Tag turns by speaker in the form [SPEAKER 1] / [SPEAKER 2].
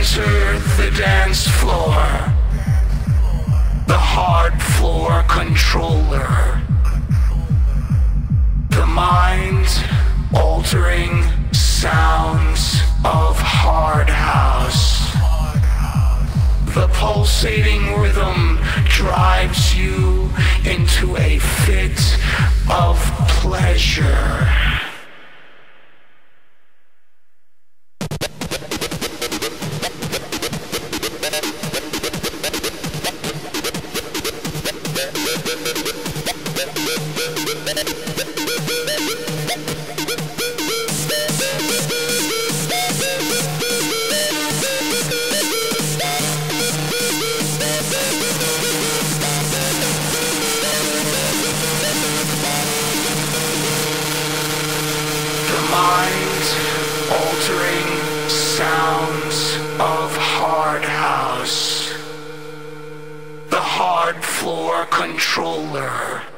[SPEAKER 1] enter the dance floor. The hard floor controller. The mind-altering sounds of hard house. The pulsating rhythm drives you into a fit of pleasure. Mind-altering sounds of hard house. The hard floor controller.